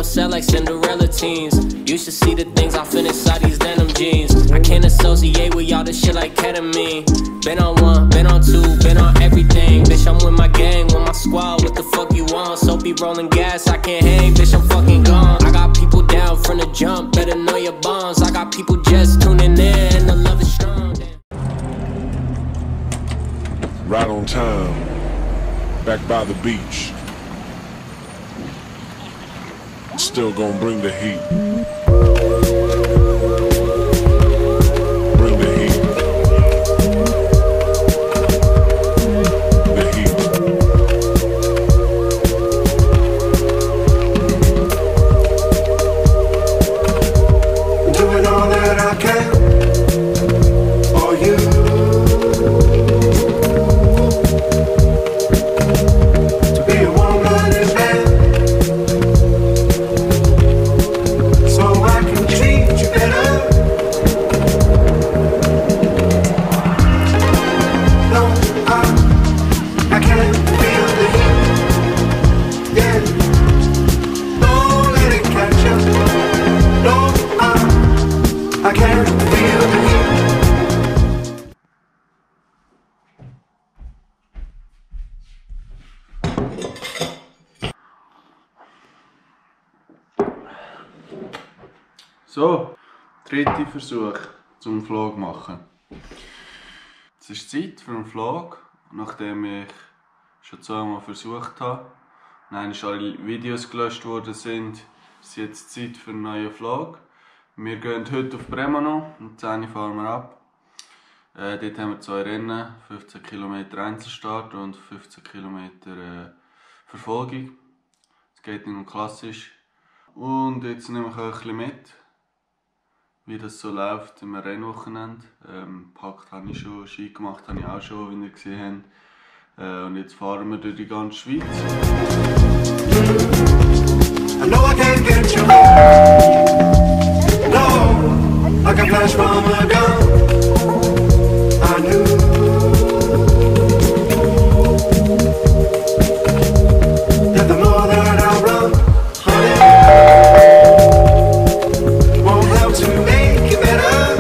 sell like Cinderella teens. You should see the things I fit inside these denim jeans. I can't associate with y'all this shit like ketamine. Been on one, been on two, been on everything. Bitch, I'm with my gang, with my squad, what the fuck you want? Soapy rolling gas, I can't hang, bitch, I'm fucking gone. I got people down from the jump, better know your bonds. I got people just tuning in, and the love is strong. Right on time, back by the beach. Still gonna bring the heat. Bring the heat. The heat. I'm doing all that I can for you. To be a woman is bad, so I can treat you better. No, I can't feel the heat. Yeah, don't let it catch you. No, I can't feel the heat. So, dritter Versuch zum Vlog machen. Es ist Zeit für einen Vlog, nachdem ich schon zweimal versucht habe. Nein, alle Videos gelöscht worden sind, ist jetzt Zeit für einen neuen Vlog. Wir gehen heute auf Bremano, um 10 Uhr fahren wir ab. Dort haben wir 2 Rennen, 15 km Einzelstart und 15 km Verfolgung. Es geht nicht klassisch. Und jetzt nehme ich euch ein bisschen mit, wie das so läuft im Rennwochenende. Packt habe ich schon, Ski gemacht habe ich auch schon, wie ihr gesehen habt. Und jetzt fahren wir durch die ganze Schweiz. I know I can't get you. No, like a flash from a gun. I knew that the more that I run, honey, won't help to make it better.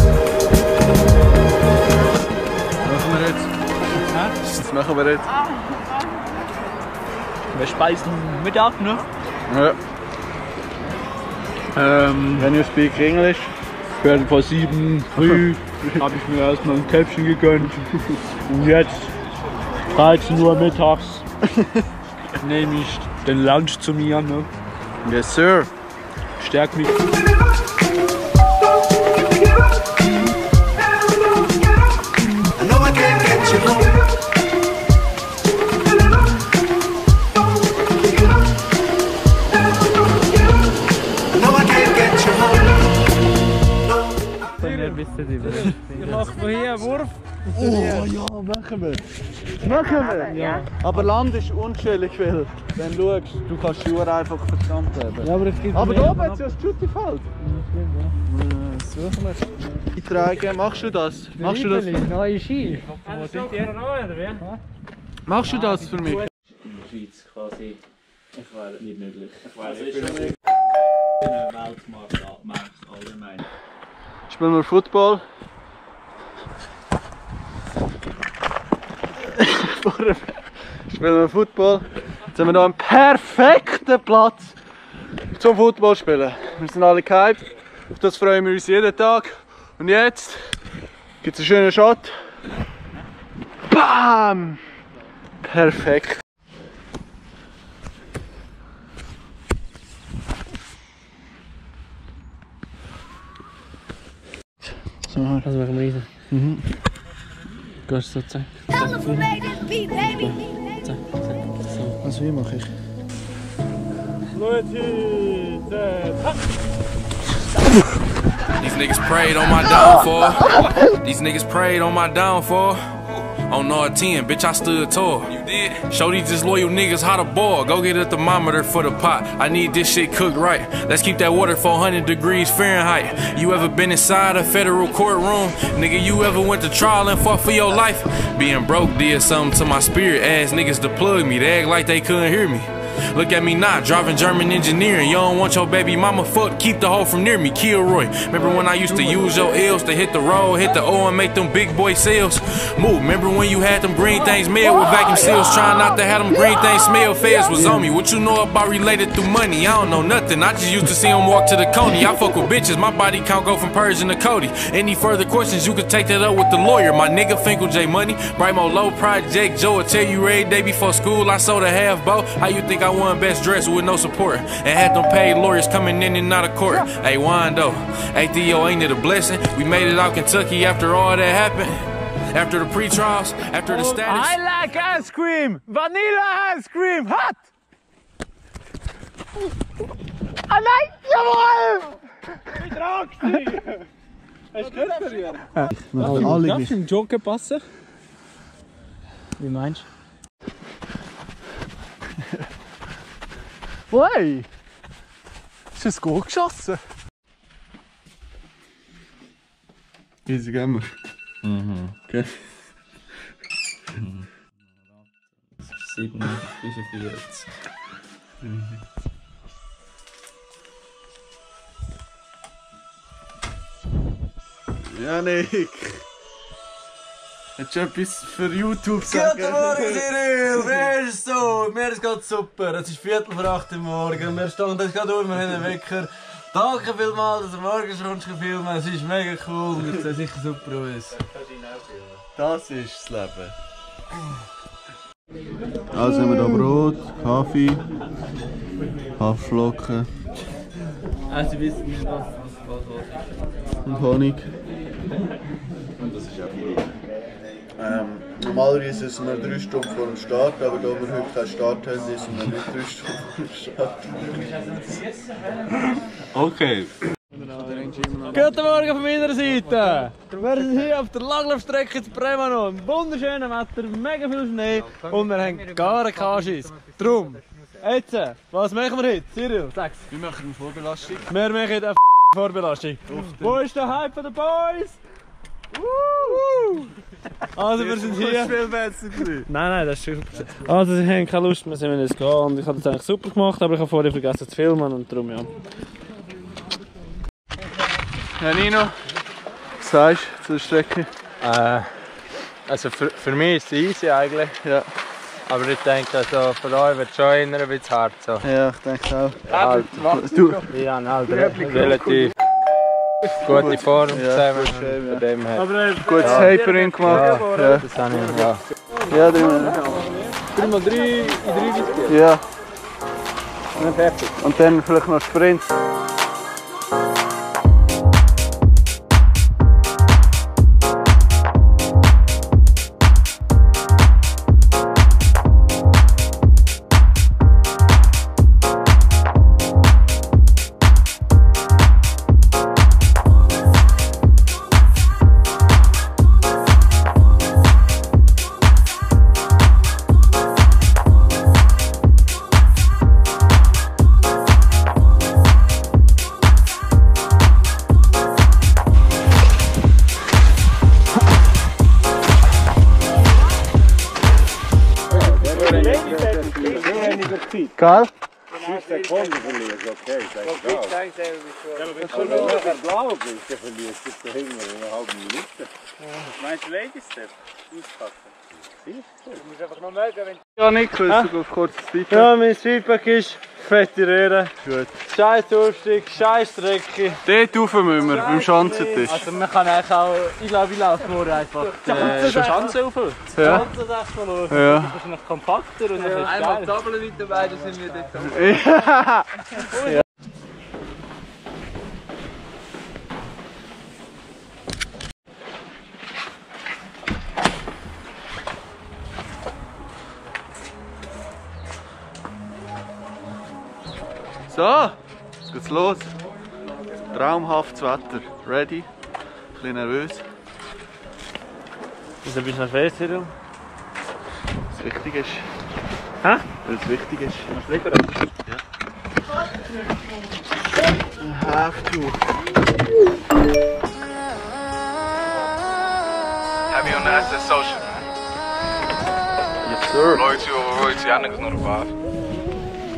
Was machen wir jetzt? Was machen wir jetzt? Wir speisen Mittag, ne? Ja. Wenn ihr speak Englisch? Viertel vor 7 früh habe ich mir erstmal ein Käppchen gegönnt. Und jetzt 13 Uhr mittags nehme ich den Lunch zu mir. Ne? Yes, sir. Stärkt mich. I know I can't get you home. I know I can't get you home. Ich mache woher einen Wurf. Oh ja, machen wir. Machen wir? Ja. Aber Land ist unschuldig viel. Wenn du schaust, du kannst die Uhr einfach verdammt haben. Ja, aber es gibt Aber da oben hat es ja das Shooting-Feld. Suchen wir. Eintragen, machst du das? Machst du das? Neue Ski. Machst du das für mich? In der Schweiz quasi, ich wäre nicht möglich. Ich wäre nicht Weltmarkt allgemein. Spielen wir Football. Spielen wir Football. Jetzt haben wir hier einen perfekten Platz zum Football spielen. Wir sind alle gehypt. Auf das freuen wir uns jeden Tag. Und jetzt gibt es einen schönen Shot. Bam! Perfekt. So, Also machen wir rein. mhm. Gehst du so zeigen? Also wie mache ich? These niggas prayed on my downfall. These niggas prayed on my downfall. On no 10, bitch, I stood tall. You did? Show these disloyal niggas how to boil. Go get a thermometer for the pot. I need this shit cooked right. Let's keep that water 400 degrees Fahrenheit. You ever been inside a federal courtroom? Nigga, you ever went to trial and fought for your life? Being broke did something to my spirit. Ass niggas to plug me. They act like they couldn't hear me. Look at me now, driving German engineering. You don't want your baby mama fucked, keep the hoe from near me, Kilroy. Remember when I used to use your L's to hit the road, hit the O and make them big boy sales? Move, remember when you had them green things mailed with vacuum seals, trying not to have them green things smell? Feds was on me. What you know about related through money? I don't know nothing. I just used to see them walk to the Coney. I fuck with bitches, my body count go from Persian to Cody. Any further questions, you could take that up with the lawyer. My nigga Finkel J Money, Brimo Low Project Joe will tell you every day before school I sold a half bow. How you think I won best dress with no support? And had them paid lawyers coming in and out of court. Hey Wando, hey Theo, ain't it a blessing? We made it out Kentucky after all that happened. After the pre-trials, after the status. I like ice cream! Vanilla ice cream! Hot! Ah nein! Jawohl! Ich trag's dich! Hast du gehört? Darfst du im Joggen passen? Wie meinst du? Hey! Ist ein Goal geschossen? Easy gehen wir. Okay. 7:45. Janik! Hättest du etwas für YouTube sagen? Guten Morgen, Cyril! Wer ist so? Mir geht super. Es ist 7:45 Uhr morgen. Wir stehen jetzt gerade auf, wir haben einen Wecker. Danke vielmals, dass ihr morgen schon filmen. Es ist mega cool und es sieht sicher super aus. Das ist das Leben. Also haben wir hier Brot, Kaffee, Haferflocken. Sie wissen nicht, was. Und Honig. Und das ist auch normalerweise essen wir 3 Stunden vor dem Start, aber da wir heute keinen Start haben, essen wir nicht 3 Stunden vor dem Start. Okay. Guten Morgen von meiner Seite! Wir sind hier auf der Langlaufstrecke zu Premanon. Wunderschönes Wetter, mega viel Schnee und wir haben gar keinen Anschiss. Drum, jetzt, was machen wir heute? Cyril, sag's. Wir machen eine Vorbelastung. Wir machen eine Vorbelastung. Wo ist der Hype von den Boys? Also wir sind hier. Nein, das ist super. Also sie haben keine Lust mehr, sie wollen jetzt gehen und ich habe das eigentlich super gemacht, aber ich habe vorher vergessen zu filmen und darum ja. Ja, Nino, was sagst du zur Strecke? Also für mich ist es easy eigentlich. Ja. Aber ich denke, also für euch wird es schon eher ein bisschen hart. So. Ja, ich denke auch. Halt, du? Ja, halt relativ gute Form zusammen. Von dem her. Gutes Tapering gemacht. Ja, das habe ich, ja. Ja, 3x3 in 3 Ja. Und fertig. Und dann vielleicht noch Sprint. Karl? 5 Sekunden verlieren, okay. Wenn du nachher blau bist, dann verlierst du es dahinter in einer halben Minute. Was meinst du, Lady Step? Auspacken? Du musst einfach noch melden, wenn... Ja, Nick, willst du auf kurzes Feedback? Ja, mein Feedback ist fette Röhre. Gut. Scheiß Aufstieg, scheiß Strecke. Dort rauf müssen wir, beim Schanzentisch. Also man kann eigentlich auch... Ich glaube, ich laufe morgen einfach die Schanze rauf. Die Ja. Schanze echt mal los. Ja. Das ist noch kompakter und dann ist es Einmal geil. Tabellen mit dabei, dann sind wir dort. Ja. So, jetzt geht's los. Traumhaftes Wetter. Ready? Ein bisschen nervös. Wieso bist du nervös, Cyril? Was wichtig ist. Hä? Weil es wichtig ist. Ja. Have to. Have you on the SS social? Yes, sir. Loyalty over royalty, y'all niggas know the vibe.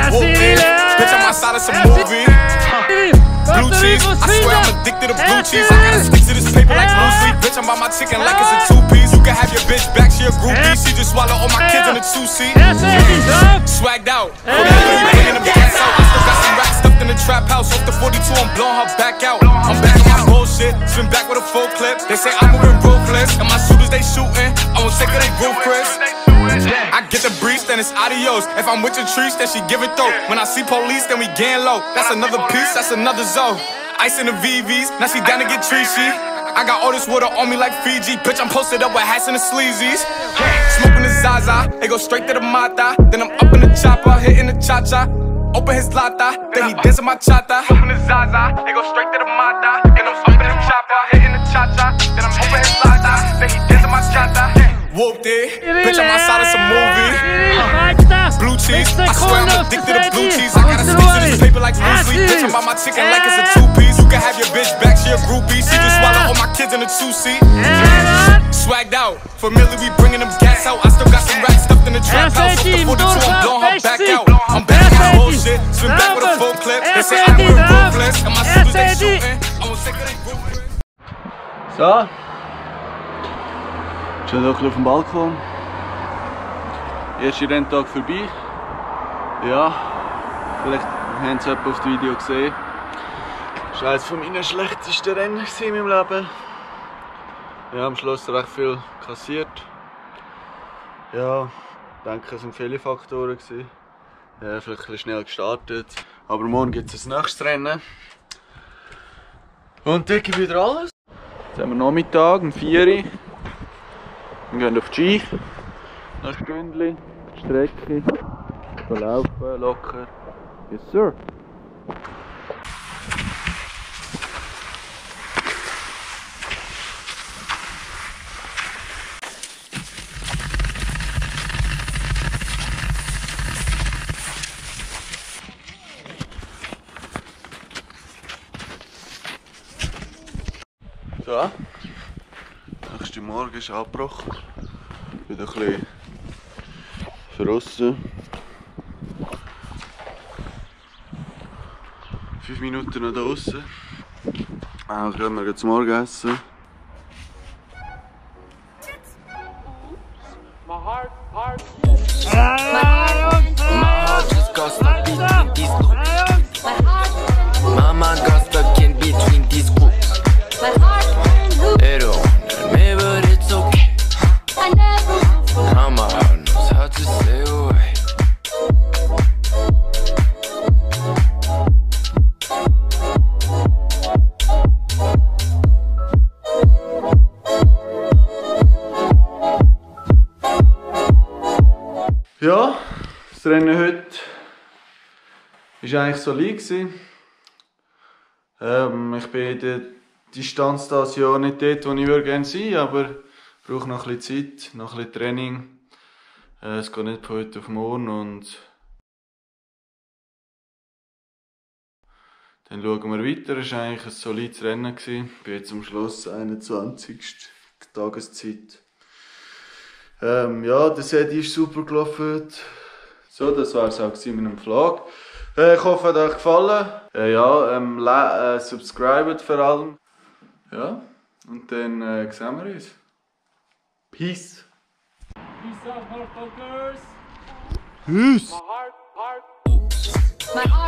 whooped it. Bitch, I'm outside of some movie. Blue cheese, I swear I'm addicted to blue cheese. I gotta stick to this paper like blue sleep. Bitch, I'm by my chicken like it's a two-piece. You can have your bitch back, she a groupie. She just swallow all my kids in a two-seat. Swagged out, bringing them gas out. I still got some racks stuffed in the trap house. Off the 42, I'm blowing her back out. I'm back on my bullshit, spin back with a full clip. They say I'm moving ruthless, and my shooters they shooting. I won't take her, they roof, Chris. I get the breeze, then it's adios. If I'm with your trees, then she give it though. When I see police, then we gang low. That's another piece, that's another zone. Ice in the VVs, now she down to get treachy. I got all this water on me like Fiji. Bitch, I'm posted up with hats and the sleazies. Smoking the Zaza, it go straight to the Mata. Then I'm up in the chopper, hitting the cha-cha. Open his lata, then he dancing my chata. Open the Zaza, it go straight to the Mata. Then I'm up in the chopper, hitting the cha-cha. Then I'm open his lata, then he dancing my chata. Whooped it, bitch, I'm outside of some movie. Blue cheese, I swear I'm addicted to blue cheese. I gotta stick to this paper like blue sleep. Bitch, I'm by my chicken like it's a two-piece. You can have your bitch back, she a groupie. She just swallow all my kids in a two-seat. Swagged out, familiar, we bringing them gas out. I still got some racks stuffed in the trap house. Off the 42, I'm blowing her back out. I'm back on my bullshit, spin back with a full clip. They say I'm moving ruthless, and my shooters they shooting. I won't take her, they ruthless. So. Schon ein bisschen auf dem Balkon. Erster Renntag vorbei. Ja, vielleicht haben Sie jemand auf dem Video gesehen. Das war eines meiner schlechtesten Rennen in meinem Leben. Ja, am Schluss recht viel kassiert. Ja, ich denke, es waren viele Faktoren. Ja, vielleicht ein bisschen schnell gestartet. Aber morgen gibt es ein nächstes Rennen. Und dann gebe ich wieder alles. Jetzt haben wir Nachmittag um 4 Uhr. Wir gehen auf die Ski, noch ein Stündchen, Strecke, laufen, locker. Yes, sir. So. Nächster Morgen ist abgebrochen. Wieder ein bisschen verrossen. 5 Minuten noch draußen. Also gehen wir zum Morgen essen. Mama got stuck in between these groups. It don't hurt me, but it's okay. Now my heart knows how to stay away. Ja, das Rennen heute war eigentlich solid. Ich bin in der Distanz dieses Jahr nicht dort, wo ich gerne sein würde, aber ich brauche noch ein bisschen Zeit, noch ein bisschen Training. Es geht nicht von heute auf morgen und dann schauen wir weiter. Es war eigentlich ein solides Rennen. Ich bin jetzt am Schluss 21. Tageszeit. Ja, der Set ist super gelaufen. So, das war es auch mit einem Vlog. Ich hoffe, es hat euch gefallen. Subscribet vor allem. Ja, und dann sehen wir uns. Peace. Peace out, motherfuckers. Peace. My heart.